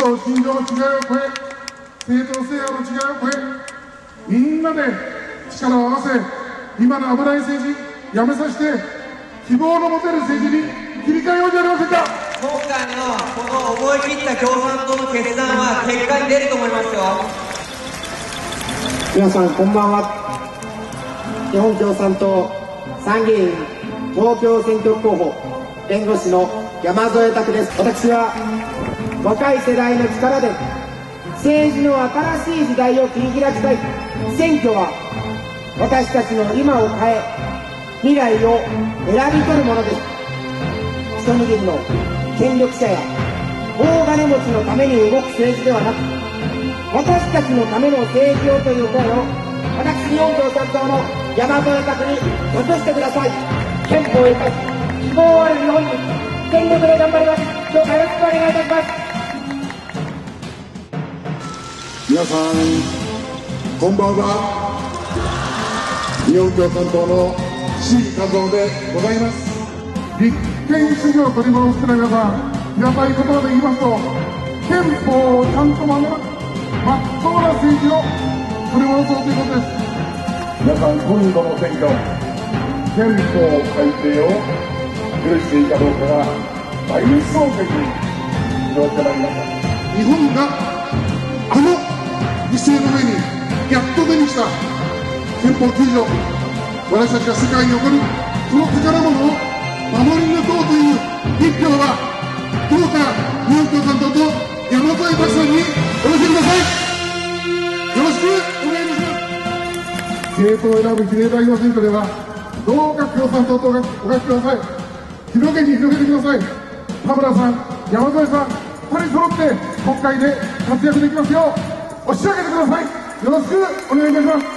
道信条の違いを超え、政党制度の違いを超え、みんなで力を合わせ、今の危ない政治やめさせて、希望の持てる政治に切り替えようじゃありませんか。 今回のこの思い切った共産党の決断は結果に出ると思いますよ。 皆さんこんばんは。日本共産党参議院東京選挙区候補弁護士の山添拓です。私は若い世代の力で政治の新しい時代を切り開きたい。選挙は私たちの今を変え未来を選び取るものです。一握りの権力者や大金持ちのために動く政治ではなく、私たちのための政治をという声を私日本共産党の山添拓に託してください。憲法を生かし希望ある日本に全力で頑張ります。どうかよろしくお願いいたします。 皆さんこんばんは。日本共産党の志位和夫でございます。立憲主義を取り戻すという皆さん、平たい言葉で言いますと、憲法をちゃんと守る真っ当な政治を取り戻そうということです。皆さん、今度の選挙、憲法改正を許していいかどうかが大争点になりました。日本があの犠牲の上にやっと手にした憲法9条、私たちが世界に誇るその宝物を守り抜こうという一票は、どうか日本共産党と山添拓さんにお寄せください。よろしくお願いいたします。政党を選ぶ比例代表選挙では、どうか共産党とお書きください。広げに広げてください。田村さん、山添さん、2人揃って国会で活躍できますよう押し上げてください。よろしくお願いいたします。